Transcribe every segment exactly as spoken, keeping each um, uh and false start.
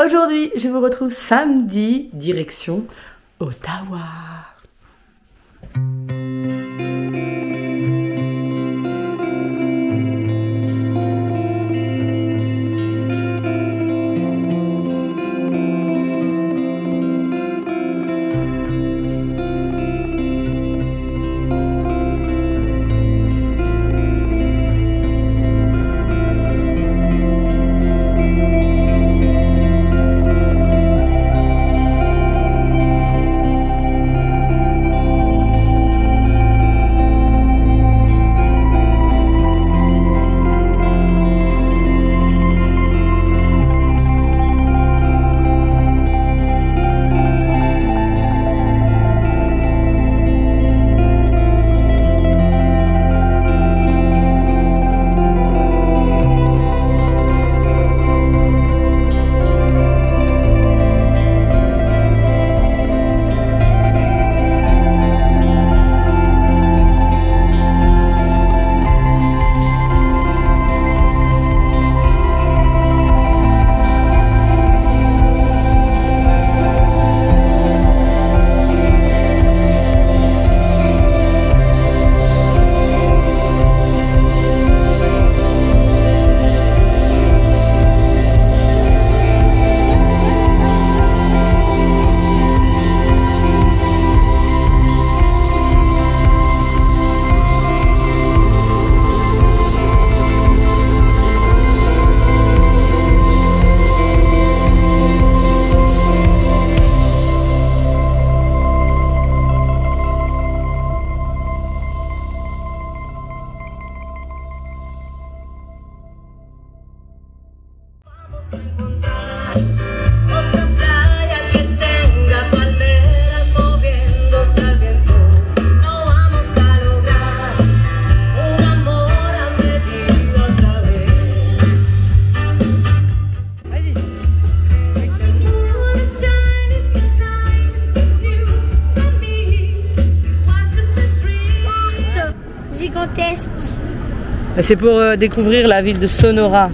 Aujourd'hui, je vous retrouve samedi, direction Ottawa. Otra playa que tenga palmeras moviéndose al viento. No vamos a lograr un amor a medida otra vez. The moon is shining tonight with you and me. It was just a dream. Gigantesque. C'est pour euh, découvrir la ville de Sonora.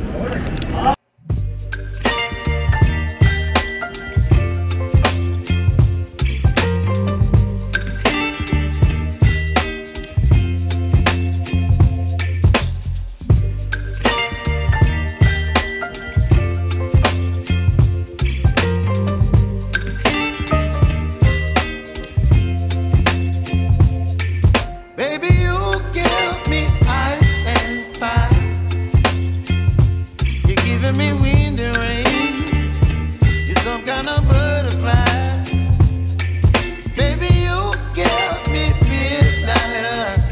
Me wind and rain, you're some kind of butterfly. Baby, you give me midnight.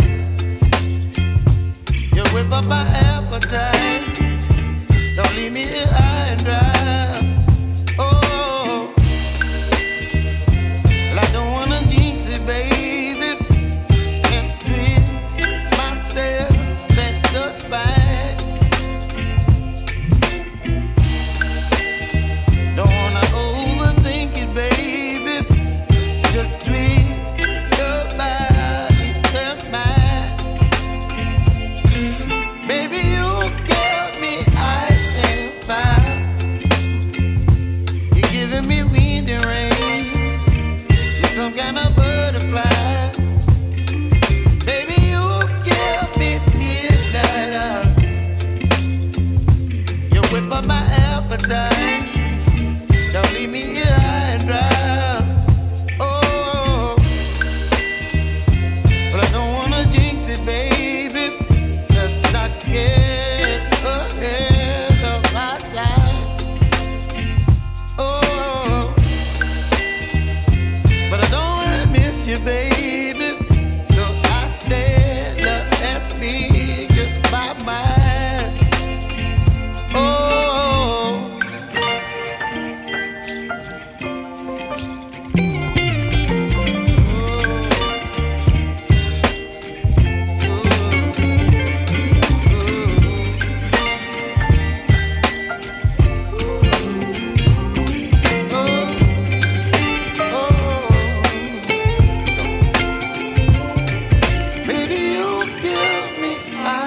You whip up my appetite. Don't leave me here high and dry. Oh, well, I don't wanna jinx it, baby, and twist myself at the spine. Just twist your body and mine. Baby, you give me ice and fire. You're giving me wind and rain. You're some kind of butterfly. Baby, you give me midnight. You whip up my appetite. Don't leave me here high and dry. Baby, so I stand up and speak my mind. Oh,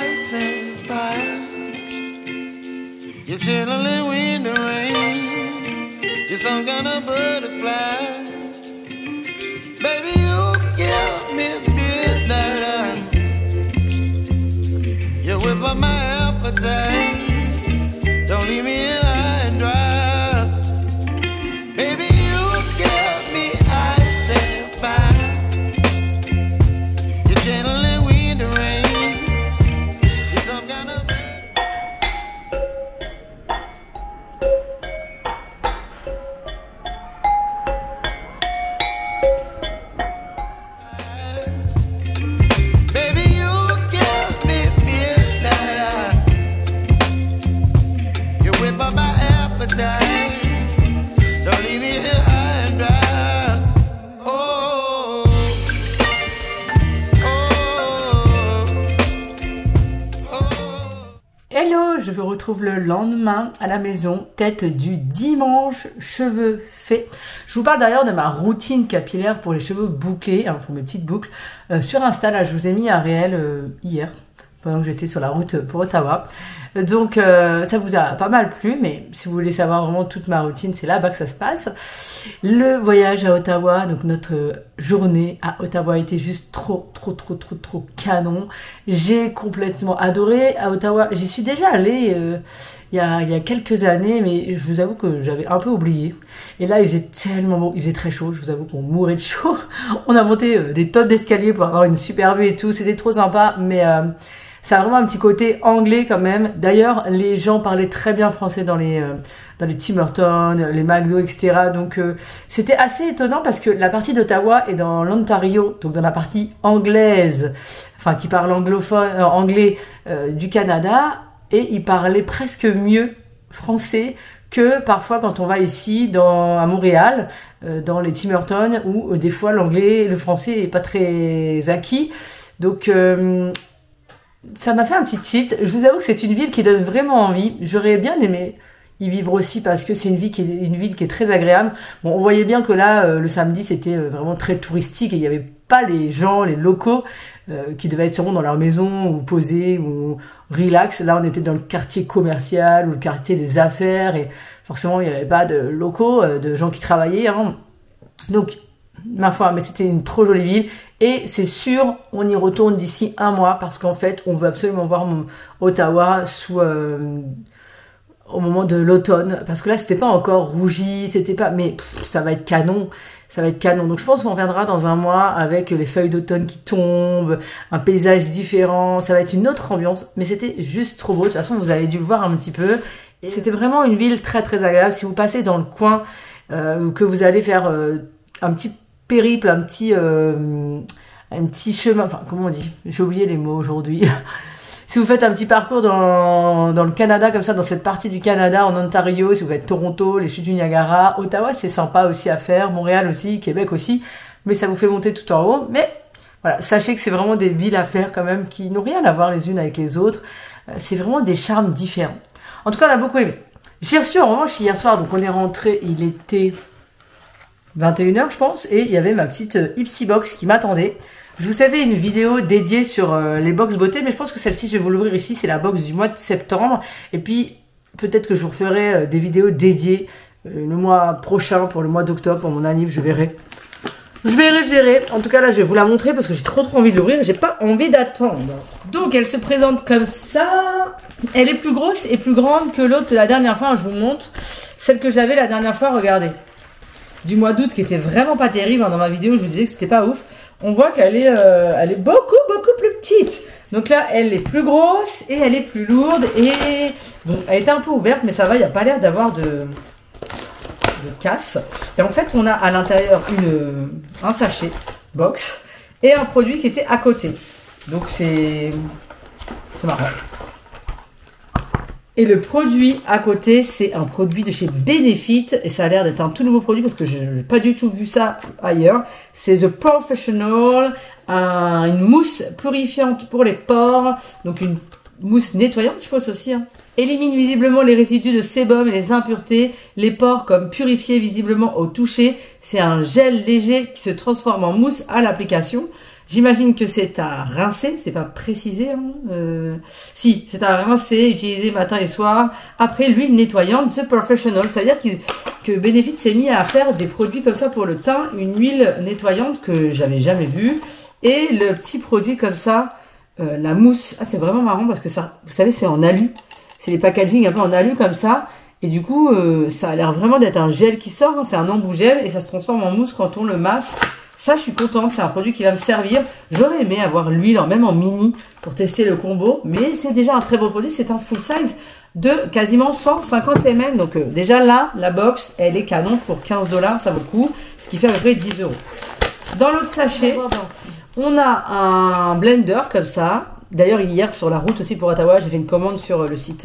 you're chilling in the rain. You're some kind of butterfly. Baby, you give me midnight. You whip up my appetite. Don't leave me here high and dry. Baby, you give me ice and fire. You're channeling wind and rain. You're some kind of baby, you give me midnight. You whip up my appetite. Don't leave me here high and dry. Oh, oh, oh. Hello, je vous retrouve le lendemain à la maison, tête du dimanche, cheveux faits. Je vous parle d'ailleurs de ma routine capillaire pour les cheveux bouclés, hein, pour mes petites boucles. Euh, sur Insta, là, je vous ai mis un réel euh, hier, pendant que j'étais sur la route pour Ottawa. Donc euh, ça vous a pas mal plu, mais si vous voulez savoir vraiment toute ma routine, c'est là-bas que ça se passe. Le voyage à Ottawa, donc notre journée à Ottawa était juste trop, trop, trop, trop, trop canon. J'ai complètement adoré à Ottawa. J'y suis déjà allée euh, il, y a, il y a quelques années, mais je vous avoue que j'avais un peu oublié. Et là, il faisait tellement beau, il faisait très chaud, je vous avoue qu'on mourait de chaud. On a monté euh, des tonnes d'escaliers pour avoir une super vue et tout, c'était trop sympa, mais... Euh, ça a vraiment un petit côté anglais quand même. D'ailleurs, les gens parlaient très bien français dans les euh, dans les Tim Hortons, les McDo, et cetera. Donc euh, c'était assez étonnant parce que la partie d'Ottawa est dans l'Ontario, donc dans la partie anglaise, enfin qui parle anglophone, euh, anglais euh, du Canada, et ils parlaient presque mieux français que parfois quand on va ici dans à Montréal, euh, dans les Tim Hortons, où euh, des fois l'anglais, le français est pas très acquis. Donc euh, ça m'a fait un petit tilt. Je vous avoue que c'est une ville qui donne vraiment envie. J'aurais bien aimé y vivre aussi parce que c'est une ville qui est une ville qui est très agréable. Bon, on voyait bien que là, euh, le samedi, c'était euh, vraiment très touristique et il n'y avait pas les gens, les locaux euh, qui devaient être sûrement dans leur maison ou posés ou relax. Là, on était dans le quartier commercial ou le quartier des affaires et forcément, il n'y avait pas de locaux, euh, de gens qui travaillaient. Hein. Donc, ma foi, mais c'était une trop jolie ville. Et c'est sûr, on y retourne d'ici un mois parce qu'en fait, on veut absolument voir mon Ottawa sous, euh, au moment de l'automne. Parce que là, c'était pas encore rougi, c'était pas... Mais pff, ça va être canon, ça va être canon. Donc je pense qu'on reviendra dans un mois avec les feuilles d'automne qui tombent, un paysage différent. Ça va être une autre ambiance, mais c'était juste trop beau. De toute façon, vous avez dû le voir un petit peu. Et c'était vraiment une ville très très agréable. Si vous passez dans le coin, euh, ou que vous allez faire euh, un petit périple, un petit, euh, un petit chemin, enfin comment on dit, j'ai oublié les mots aujourd'hui. Si vous faites un petit parcours dans, dans le Canada, comme ça, dans cette partie du Canada, en Ontario, si vous faites Toronto, les chutes du Niagara, Ottawa, c'est sympa aussi à faire, Montréal aussi, Québec aussi, mais ça vous fait monter tout en haut. Mais voilà, sachez que c'est vraiment des villes à faire quand même qui n'ont rien à voir les unes avec les autres. C'est vraiment des charmes différents. En tout cas, on a beaucoup aimé. J'ai reçu en revanche hier soir, donc on est rentré, il était vingt et une heures je pense, et il y avait ma petite euh, Ipsy Box qui m'attendait. Je vous avais une vidéo dédiée sur euh, les box beauté, mais je pense que celle-ci, je vais vous l'ouvrir ici, c'est la box du mois de septembre. Et puis, peut-être que je vous referai euh, des vidéos dédiées euh, le mois prochain, pour le mois d'octobre, pour mon anniv, je verrai. Je verrai, je verrai. En tout cas, là, je vais vous la montrer parce que j'ai trop trop envie de l'ouvrir. J'ai pas envie d'attendre. Donc, elle se présente comme ça. Elle est plus grosse et plus grande que l'autre de la dernière fois. Je vous montre. Celle que j'avais la dernière fois, regardez. Du mois d'août, qui était vraiment pas terrible. Dans ma vidéo, je vous disais que c'était pas ouf. On voit qu'elle est, euh, elle est beaucoup, beaucoup plus petite. Donc là, elle est plus grosse et elle est plus lourde. Et bon, elle était un peu ouverte, mais ça va, il n'y a pas l'air d'avoir de, de casse. Et en fait, on a à l'intérieur une un sachet box et un produit qui était à côté. Donc c'est c'est marrant. Et le produit à côté, c'est un produit de chez Benefit. Et ça a l'air d'être un tout nouveau produit parce que je n'ai pas du tout vu ça ailleurs. C'est The Professional, un, une mousse purifiante pour les pores. Donc une mousse nettoyante, je pense aussi. Hein. Élimine visiblement les résidus de sébum et les impuretés. Les pores comme purifiés visiblement au toucher. C'est un gel léger qui se transforme en mousse à l'application. J'imagine que c'est à rincer, c'est pas précisé. Hein. Euh, si, c'est à rincer, utiliser matin et soir. Après, l'huile nettoyante The Professional. Ça veut dire qu'il, que Benefit s'est mis à faire des produits comme ça pour le teint. Une huile nettoyante que j'avais jamais vue. Et le petit produit comme ça, euh, la mousse. Ah, c'est vraiment marrant parce que ça, vous savez, c'est en alu. C'est les packaging un peu en alu comme ça. Et du coup, euh, ça a l'air vraiment d'être un gel qui sort. Hein. C'est un embout gel et ça se transforme en mousse quand on le masse. Ça, je suis contente, c'est un produit qui va me servir. J'aurais aimé avoir l'huile, même en mini, pour tester le combo. Mais c'est déjà un très beau produit. C'est un full size de quasiment cent cinquante millilitres. Donc euh, déjà là, la box, elle est canon pour quinze dollars. Ça vaut le coup. Ce qui fait à peu près dix euros. Dans l'autre sachet, on a un blender comme ça. D'ailleurs, hier, sur la route aussi pour Ottawa, j'ai fait une commande sur le site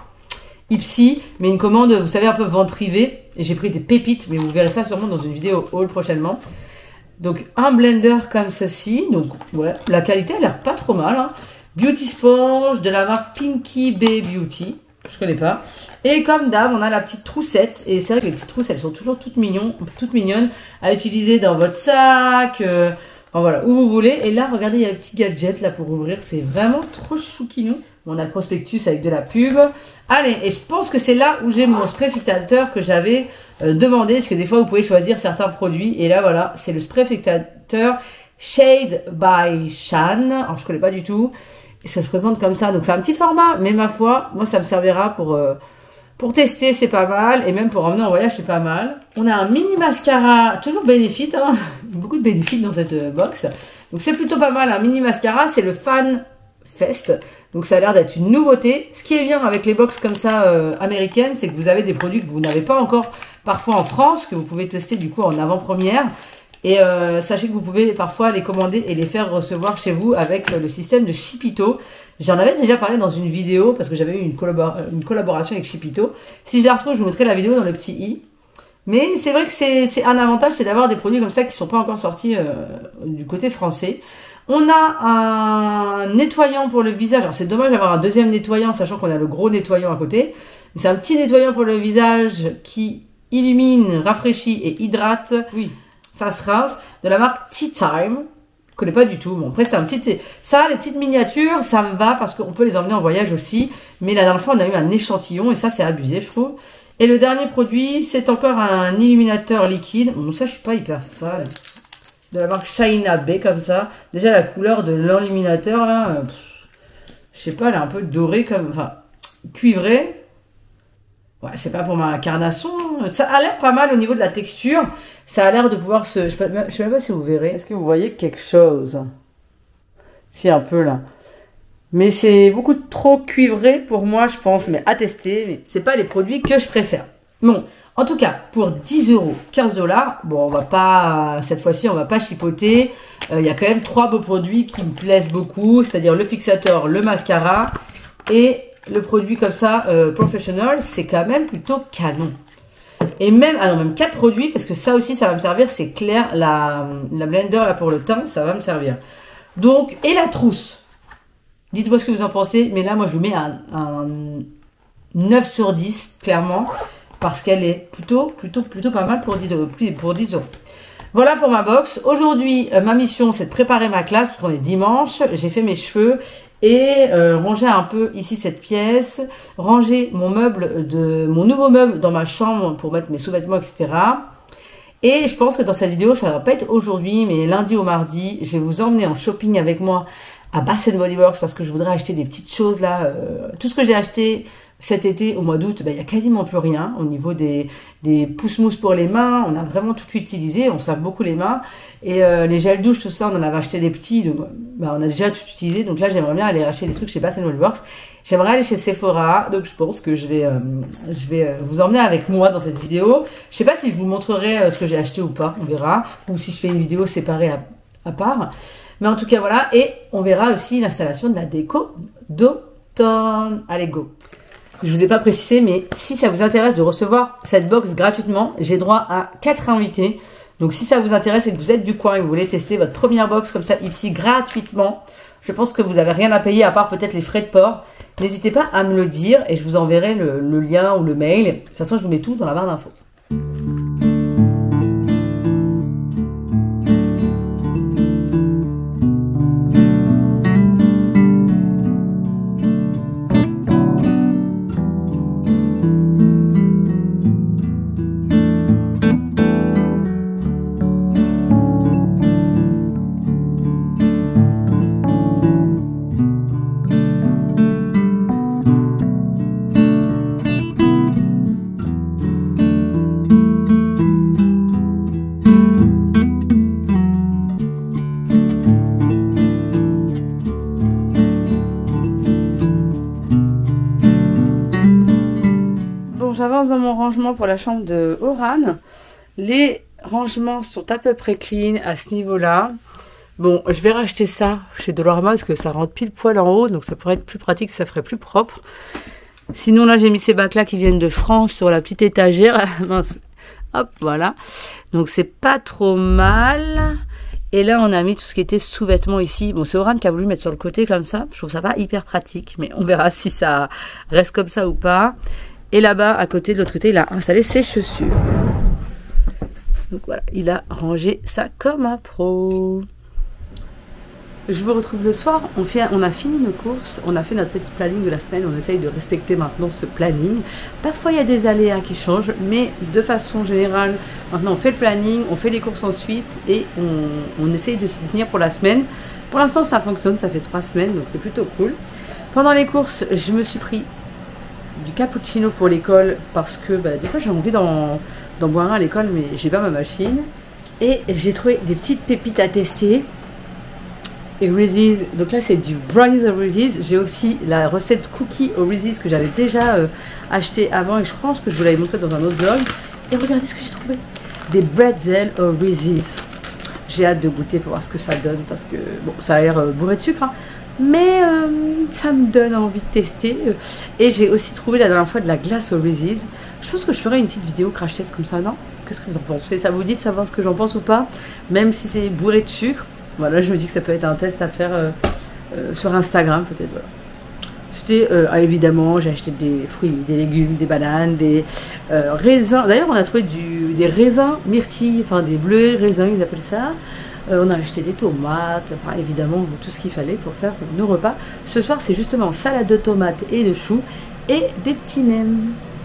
Ipsy. Mais une commande, vous savez, un peu vente privée. Et j'ai pris des pépites. Mais vous verrez ça sûrement dans une vidéo haul prochainement. Donc un blender comme ceci, donc ouais, la qualité a l'air pas trop mal. Hein. Beauty Sponge de la marque Pinky Bay Beauty, je connais pas. Et comme d'hab, on a la petite troussette. Et c'est vrai que les petites trousses, elles sont toujours toutes mignonnes, toutes mignonnes à utiliser dans votre sac, euh, enfin voilà, où vous voulez. Et là, regardez, il y a un petit gadget là pour ouvrir, c'est vraiment trop chouquinou. On a le prospectus avec de la pub. Allez, et je pense que c'est là où j'ai mon spray fixateur que j'avais euh, demandé. Parce que des fois, vous pouvez choisir certains produits. Et là, voilà, c'est le spray fixateur Shade by Shan. Alors, je connais pas du tout. Et ça se présente comme ça. Donc, c'est un petit format. Mais ma foi, moi, ça me servira pour, euh, pour tester. C'est pas mal. Et même pour emmener en voyage, c'est pas mal. On a un mini mascara. Toujours Benefit. Hein. Beaucoup de Benefit dans cette euh, box. Donc, c'est plutôt pas mal. Un mini mascara. C'est le Fan Fest. Donc ça a l'air d'être une nouveauté. Ce qui est bien avec les box comme ça euh, américaines, c'est que vous avez des produits que vous n'avez pas encore parfois en France, que vous pouvez tester du coup en avant-première. Et euh, sachez que vous pouvez parfois les commander et les faire recevoir chez vous avec euh, le système de Shipito. J'en avais déjà parlé dans une vidéo parce que j'avais eu une, collabor une collaboration avec Shipito. Si je la retrouve, je vous mettrai la vidéo dans le petit i. Mais c'est vrai que c'est un avantage, c'est d'avoir des produits comme ça qui ne sont pas encore sortis euh, du côté français. On a un nettoyant pour le visage. Alors c'est dommage d'avoir un deuxième nettoyant, sachant qu'on a le gros nettoyant à côté. C'est un petit nettoyant pour le visage qui illumine, rafraîchit et hydrate. Oui, ça se rince. De la marque Tea Time. Je connais pas du tout. Bon, après c'est un petit... Ça, les petites miniatures, ça me va parce qu'on peut les emmener en voyage aussi. Mais la dernière fois, on a eu un échantillon et ça, c'est abusé, je trouve. Et le dernier produit, c'est encore un illuminateur liquide. Bon, ça, je suis pas hyper fan. De la marque China Bay comme ça. Déjà la couleur de l'illuminateur là, euh, je sais pas, elle est un peu dorée comme, enfin cuivrée. Ouais, c'est pas pour ma carnation. Ça a l'air pas mal au niveau de la texture. Ça a l'air de pouvoir se, je sais, pas, je sais même pas si vous verrez. Est-ce que vous voyez quelque chose? Si, un peu là. Mais c'est beaucoup trop cuivré pour moi, je pense. Mais à tester. Mais c'est pas les produits que je préfère. Bon. En tout cas, pour dix euros, quinze dollars, bon, on va pas, cette fois-ci, on va pas chipoter. Il euh, y a quand même trois beaux produits qui me plaisent beaucoup, c'est-à-dire le fixateur, le mascara et le produit comme ça, euh, Professional, c'est quand même plutôt canon. Et même, ah non, même quatre produits, parce que ça aussi, ça va me servir, c'est clair, la, la blender là pour le teint, ça va me servir. Donc, et la trousse. Dites-moi ce que vous en pensez, mais là, moi, je vous mets un, un neuf sur dix, clairement. Parce qu'elle est plutôt, plutôt, plutôt pas mal pour dix euros. Voilà pour ma box. Aujourd'hui, euh, ma mission, c'est de préparer ma classe, parce qu'on est dimanche. J'ai fait mes cheveux et euh, ranger un peu ici cette pièce. Ranger mon meuble, de mon nouveau meuble dans ma chambre pour mettre mes sous-vêtements, et cetera. Et je pense que dans cette vidéo, ça va pas être aujourd'hui, mais lundi ou mardi, je vais vous emmener en shopping avec moi à Bath and Body Works parce que je voudrais acheter des petites choses là. Euh, tout ce que j'ai acheté cet été, au mois d'août, ben, il n'y a quasiment plus rien au niveau des, des pousse-mousse pour les mains. On a vraiment tout utilisé, on se lave beaucoup les mains. Et euh, les gels douche, tout ça, on en avait acheté des petits, donc ben, on a déjà tout utilisé. Donc là, j'aimerais bien aller acheter des trucs chez Bath and Body Works. J'aimerais aller chez Sephora, donc je pense que je vais, euh, je vais euh, vous emmener avec moi dans cette vidéo. Je sais pas si je vous montrerai euh, ce que j'ai acheté ou pas, on verra. Ou si je fais une vidéo séparée à, à part. Mais en tout cas, voilà. Et on verra aussi l'installation de la déco d'automne. Allez, go! Je vous ai pas précisé, mais si ça vous intéresse de recevoir cette box gratuitement, j'ai droit à quatre invités. Donc si ça vous intéresse et que vous êtes du coin et que vous voulez tester votre première box comme ça, Ipsy, gratuitement, je pense que vous n'avez rien à payer à part peut-être les frais de port. N'hésitez pas à me le dire et je vous enverrai le, le lien ou le mail. De toute façon, je vous mets tout dans la barre d'infos. bon, j'avance dans mon rangement pour la chambre de Oran. Les rangements sont à peu près clean à ce niveau-là. Bon, je vais racheter ça chez Dollarama parce que ça rentre pile poil en haut, donc ça pourrait être plus pratique, ça ferait plus propre. Sinon, là, j'ai mis ces bacs-là qui viennent de France sur la petite étagère. Mince. Hop, voilà. Donc, c'est pas trop mal. Et là, on a mis tout ce qui était sous-vêtements ici. Bon, c'est Oran qui a voulu mettre sur le côté comme ça. Je trouve ça pas hyper pratique, mais on verra si ça reste comme ça ou pas. Et là-bas, à côté, de l'autre côté, il a installé ses chaussures. Donc voilà, il a rangé ça comme un pro. Je vous retrouve le soir, on, fait, on a fini nos courses, on a fait notre petit planning de la semaine, on essaye de respecter maintenant ce planning. Parfois il y a des aléas qui changent, mais de façon générale, maintenant on fait le planning, on fait les courses ensuite et on, on essaye de s'y tenir pour la semaine. Pour l'instant ça fonctionne, ça fait trois semaines, donc c'est plutôt cool. Pendant les courses, je me suis pris du cappuccino pour l'école parce que bah, des fois j'ai envie d'en boire un à l'école, mais j'ai pas ma machine. Et j'ai trouvé des petites pépites à tester. Et Reese's, donc là c'est du brownies au Reese's. J'ai aussi la recette cookie au Reese's que j'avais déjà euh, acheté avant et je pense que je vous l'avais montré dans un autre vlog. Et regardez ce que j'ai trouvé, des bretzels au Reese's. J'ai hâte de goûter pour voir ce que ça donne parce que bon, ça a l'air euh, bourré de sucre, hein, mais euh, ça me donne envie de tester. Et j'ai aussi trouvé la dernière fois de la glace au Reese's. Je pense que je ferai une petite vidéo crash test comme ça, non? Qu'est-ce que vous en pensez? Ça vous dit de savoir ce que j'en pense ou pas? Même si c'est bourré de sucre. Voilà, je me dis que ça peut être un test à faire euh, euh, sur Instagram, peut-être. Voilà. C'était, euh, ah, évidemment, j'ai acheté des fruits, des légumes, des bananes, des euh, raisins. D'ailleurs, on a trouvé du, des raisins myrtilles, enfin des bleus raisins, ils appellent ça. Euh, on a acheté des tomates, enfin évidemment, tout ce qu'il fallait pour faire nos repas. Ce soir, c'est justement salade de tomates et de choux et des petits nems.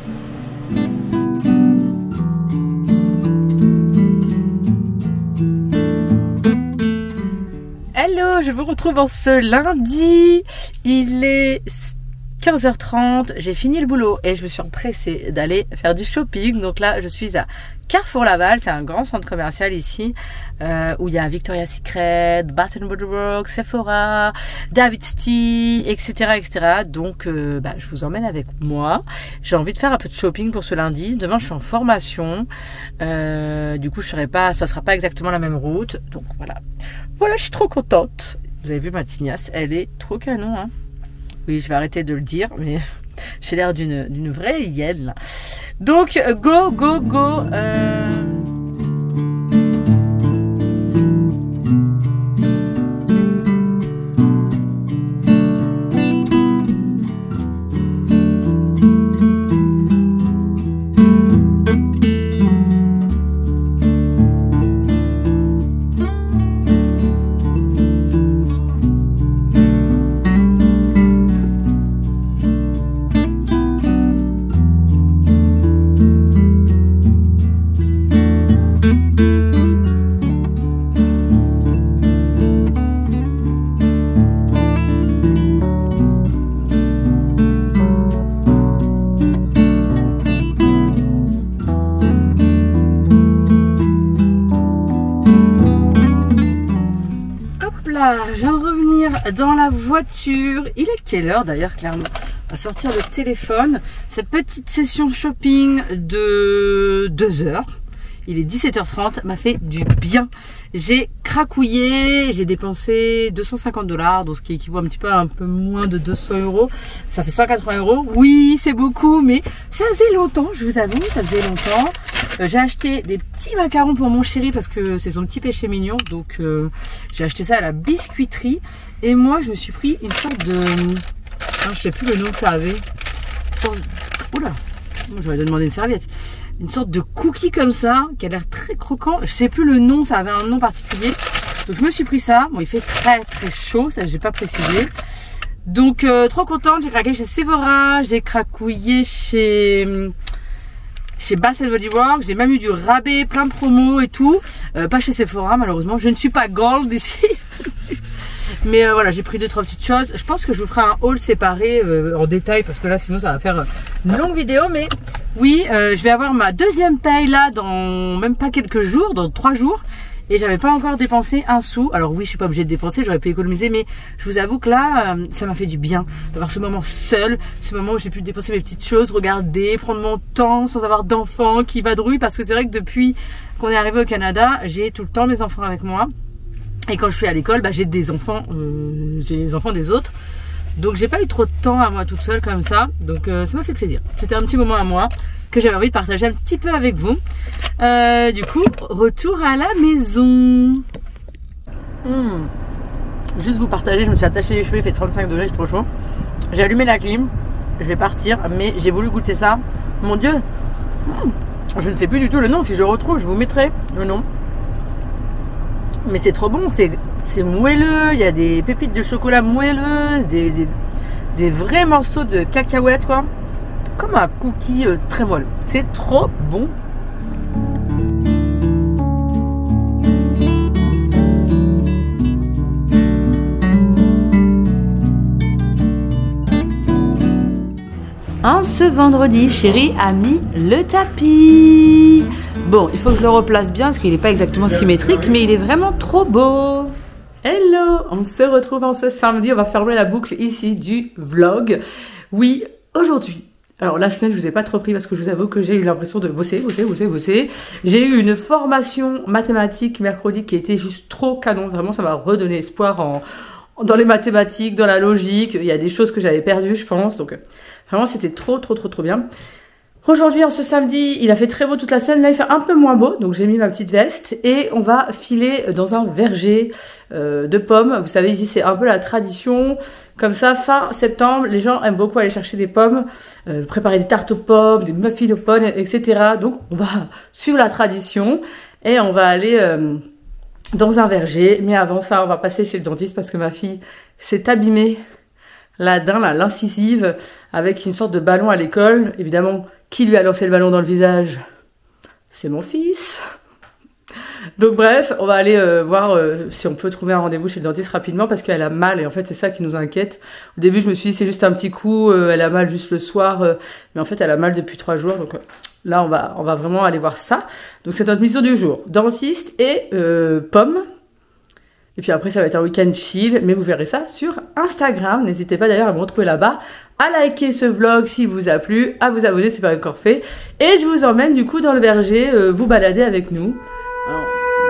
Hello, je vous retrouve en ce lundi, il est quinze heures trente, j'ai fini le boulot et je me suis empressée d'aller faire du shopping. Donc là, je suis à Carrefour Laval, c'est un grand centre commercial ici euh, où il y a Victoria's Secret, Bath and Body Works, Sephora, David's Tea, et cetera et cetera. Donc euh, bah, je vous emmène avec moi. J'ai envie de faire un peu de shopping pour ce lundi. Demain, je suis en formation. Euh, du coup, je serai pas, ça sera pas exactement la même route. Donc voilà. Voilà, je suis trop contente. Vous avez vu ma tignasse, elle est trop canon, hein. Oui, je vais arrêter de le dire, mais j'ai l'air d'une d'une vraie hyène, là. Donc, go, go, go. Euh... Je viens de revenir dans la voiture. Il est quelle heure d'ailleurs, clairement? On va sortir le téléphone. Cette petite session shopping de deux heures. Il est dix-sept heures trente, m'a fait du bien. J'ai cracouillé, j'ai dépensé deux cent cinquante dollars, donc ce qui équivaut un petit peu à un peu moins de deux cents euros. Ça fait cent quatre-vingts euros. Oui, c'est beaucoup, mais ça faisait longtemps, je vous avoue, ça faisait longtemps. Euh, j'ai acheté des petits macarons pour mon chéri parce que c'est son petit péché mignon. Donc euh, j'ai acheté ça à la biscuiterie. Et moi, je me suis pris une sorte de... Ah, je sais plus le nom que ça avait. Oula, j'aurais dû demander une serviette. Une sorte de cookie comme ça, qui a l'air très croquant. Je sais plus le nom, ça avait un nom particulier. Donc je me suis pris ça. Bon, il fait très très chaud, ça j'ai pas précisé. Donc euh, trop contente, j'ai craqué chez Sephora, j'ai cracouillé chez chez Bath and Body Works, j'ai même eu du rabais, plein de promos et tout. Euh, pas chez Sephora malheureusement, je ne suis pas gold ici. Mais euh, voilà, j'ai pris deux trois petites choses. Je pense que je vous ferai un haul séparé euh, en détail parce que là sinon ça va faire une longue vidéo. Mais oui, euh, je vais avoir ma deuxième paye là dans même pas quelques jours, dans trois jours. et j'avais pas encore dépensé un sou. Alors oui, je suis pas obligée de dépenser, j'aurais pu économiser, mais je vous avoue que là, euh, ça m'a fait du bien d'avoir ce moment seul, ce moment où j'ai pu dépenser mes petites choses, regarder, prendre mon temps sans avoir d'enfants qui vadrouillent, parce que c'est vrai que depuis qu'on est arrivé au Canada, j'ai tout le temps mes enfants avec moi. Et quand je suis à l'école, bah, j'ai des enfants, euh, j'ai les enfants des autres. Donc j'ai pas eu trop de temps à moi toute seule comme ça. Donc euh, ça m'a fait plaisir. C'était un petit moment à moi que j'avais envie de partager un petit peu avec vous. Euh, du coup, retour à la maison. Mmh. Juste vous partager, je me suis attachée les cheveux, il fait trente-cinq degrés, c'est trop chaud. J'ai allumé la clim, je vais partir, mais j'ai voulu goûter ça. Mon Dieu, mmh. Je ne sais plus du tout le nom, si je retrouve, je vous mettrai le nom. Mais c'est trop bon, c'est moelleux, il y a des pépites de chocolat moelleuses, des, des, des vrais morceaux de cacahuètes quoi. Comme un cookie euh, très molle. C'est trop bon. En ce vendredi, chérie a mis le tapis. Bon, il faut que je le replace bien parce qu'il n'est pas exactement symétrique, mais il est vraiment trop beau. Hello, on se retrouve en ce samedi, on va fermer la boucle ici du vlog. Oui, aujourd'hui, alors la semaine je vous ai pas trop pris parce que je vous avoue que j'ai eu l'impression de bosser, bosser, bosser, bosser. J'ai eu une formation mathématique mercredi qui était juste trop canon, vraiment ça m'a redonné espoir en, dans les mathématiques, dans la logique. Il y a des choses que j'avais perdues je pense, donc vraiment c'était trop trop trop trop bien. Aujourd'hui, en ce samedi, il a fait très beau toute la semaine. Là, il fait un peu moins beau, donc j'ai mis ma petite veste et on va filer dans un verger euh, de pommes. Vous savez, ici, c'est un peu la tradition. Comme ça, fin septembre, les gens aiment beaucoup aller chercher des pommes, euh, préparer des tartes aux pommes, des muffins aux pommes, et cetera. Donc, on va suivre la tradition et on va aller euh, dans un verger. Mais avant ça, on va passer chez le dentiste parce que ma fille s'est abîmée la dent, l'incisive, avec une sorte de ballon à l'école. Évidemment, qui lui a lancé le ballon dans le visage? C'est mon fils. Donc bref, on va aller euh, voir euh, si on peut trouver un rendez-vous chez le dentiste rapidement parce qu'elle a mal et en fait c'est ça qui nous inquiète. Au début je me suis dit c'est juste un petit coup, euh, elle a mal juste le soir, euh, mais en fait elle a mal depuis trois jours. Donc euh, là on va, on va vraiment aller voir ça. Donc c'est notre mission du jour, dentiste et euh, pommes. Et puis après, ça va être un week-end chill, mais vous verrez ça sur Instagram. N'hésitez pas d'ailleurs à me retrouver là-bas, à liker ce vlog si vous a plu, à vous abonner si ce n'est pas encore fait. Et je vous emmène du coup dans le verger, euh, vous balader avec nous. Alors...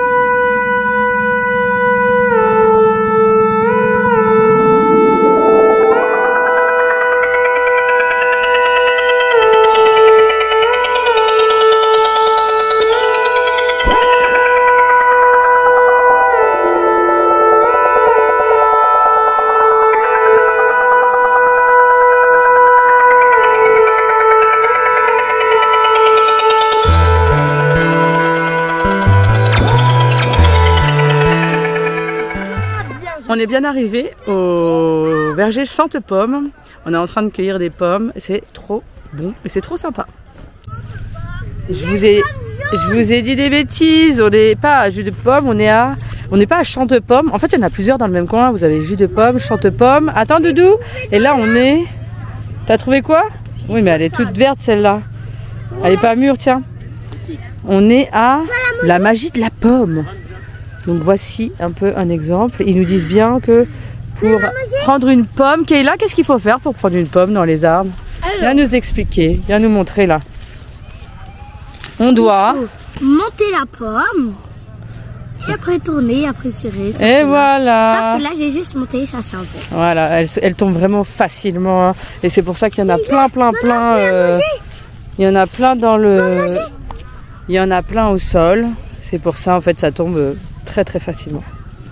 On est bien arrivé au verger Chante-Pomme. On est en train de cueillir des pommes. C'est trop bon et c'est trop sympa. Je vous ai, je vous ai dit des bêtises. On n'est pas à Jus de Pomme, on est à, on n'est pas à Chante-Pomme. En fait, il y en a plusieurs dans le même coin. Vous avez Jus de Pomme, Chante-Pomme. Attends, Doudou. Et là, on est. T'as trouvé quoi? Oui, mais elle est toute verte celle-là. Elle est pas mûre, tiens. On est à la magie de la pomme. Donc voici un peu un exemple. Ils nous disent bien que pour prendre une pomme, Kayla, qu'est-ce qu'il faut faire pour prendre une pomme dans les arbres? Viens nous expliquer, viens nous montrer là. On doit monter la pomme et après tourner, après tirer. Et voilà. Sauf que là j'ai juste monté, ça c'est un peu. Voilà, elle, elle tombe vraiment facilement hein. Et c'est pour ça qu'il y en a plein, plein, plein. Euh, il y en a plein dans le, il y en a plein au sol. C'est pour ça en fait ça tombe très très facilement.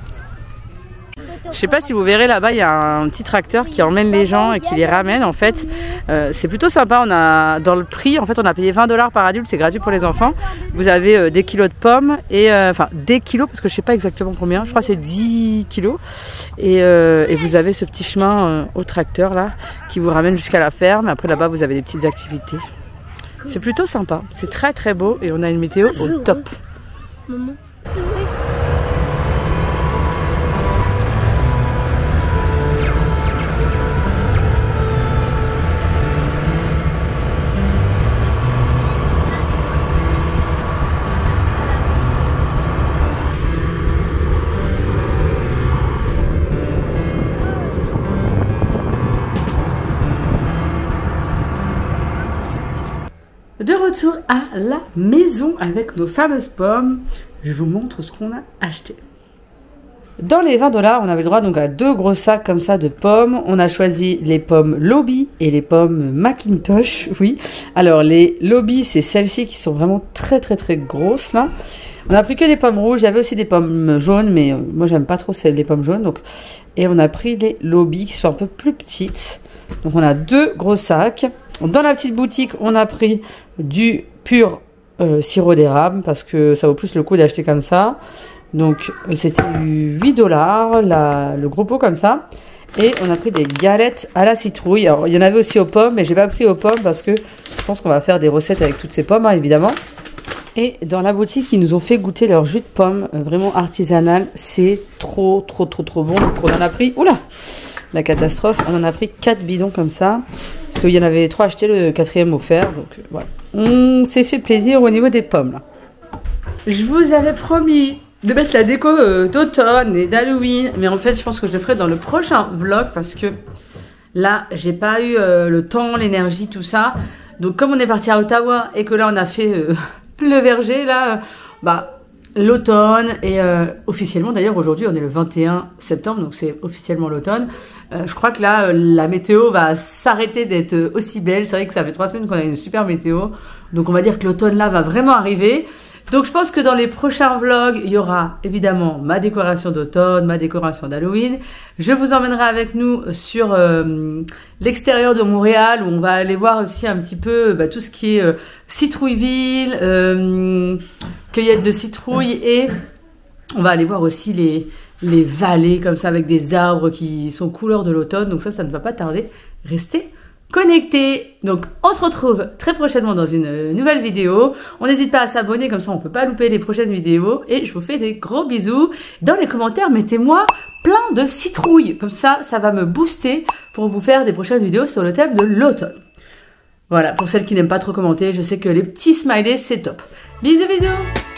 Je sais pas si vous verrez là-bas, il y a un petit tracteur qui emmène les gens et qui les ramène en fait. Euh, c'est plutôt sympa, on a dans le prix, en fait on a payé vingt dollars par adulte, c'est gratuit pour les enfants. Vous avez euh, des kilos de pommes, et euh, enfin des kilos parce que je sais pas exactement combien, je crois que c'est dix kilos. Et, euh, et vous avez ce petit chemin euh, au tracteur là qui vous ramène jusqu'à la ferme. Après là-bas vous avez des petites activités. C'est plutôt sympa, c'est très très beau et on a une météo au top. Maman. De retour à la maison avec nos fameuses pommes. Je vous montre ce qu'on a acheté. Dans les vingt dollars, on avait le droit donc à deux gros sacs comme ça de pommes. On a choisi les pommes Lobby et les pommes Macintosh. Oui. Alors les Lobby, c'est celles-ci qui sont vraiment très très très grosses là. On a pris que des pommes rouges. Il y avait aussi des pommes jaunes, mais moi j'aime pas trop les pommes jaunes. Donc et on a pris les Lobby qui sont un peu plus petites. Donc on a deux gros sacs. Dans la petite boutique, on a pris du pur euh, sirop d'érable parce que ça vaut plus le coup d'acheter comme ça. Donc c'était huit dollars le gros pot comme ça. Et on a pris des galettes à la citrouille. Alors il y en avait aussi aux pommes, mais j'ai pas pris aux pommes parce que je pense qu'on va faire des recettes avec toutes ces pommes, hein, évidemment. Et dans la boutique, ils nous ont fait goûter leur jus de pomme, euh, vraiment artisanal. C'est trop, trop, trop, trop bon. Donc on en a pris, oula, la catastrophe. On en a pris quatre bidons comme ça. Parce qu'il y en avait trois achetés, le quatrième offert. Donc euh, voilà. On s'est fait plaisir au niveau des pommes là. Je vous avais promis de mettre la déco euh, d'automne et d'Halloween. Mais en fait, je pense que je le ferai dans le prochain vlog. Parce que là, j'ai pas eu euh, le temps, l'énergie, tout ça. Donc comme on est parti à Ottawa et que là, on a fait euh, le verger, là, euh, bah... l'automne et euh, officiellement d'ailleurs aujourd'hui on est le vingt et un septembre donc c'est officiellement l'automne. Euh, je crois que là euh, la météo va s'arrêter d'être euh, aussi belle. C'est vrai que ça fait trois semaines qu'on a une super météo donc on va dire que l'automne là va vraiment arriver. Donc je pense que dans les prochains vlogs il y aura évidemment ma décoration d'automne, ma décoration d'Halloween. Je vous emmènerai avec nous sur euh, l'extérieur de Montréal où on va aller voir aussi un petit peu bah, tout ce qui est euh, Citrouilleville, euh, cueillette de citrouilles et on va aller voir aussi les, les vallées comme ça avec des arbres qui sont couleur de l'automne. Donc ça, ça ne va pas tarder. Restez connectés. Donc on se retrouve très prochainement dans une nouvelle vidéo. On n'hésite pas à s'abonner comme ça on peut pas louper les prochaines vidéos. Et je vous fais des gros bisous. Dans les commentaires, mettez-moi plein de citrouilles. Comme ça, ça va me booster pour vous faire des prochaines vidéos sur le thème de l'automne. Voilà, pour celles qui n'aiment pas trop commenter, je sais que les petits smileys, c'est top. Bisous, bisous!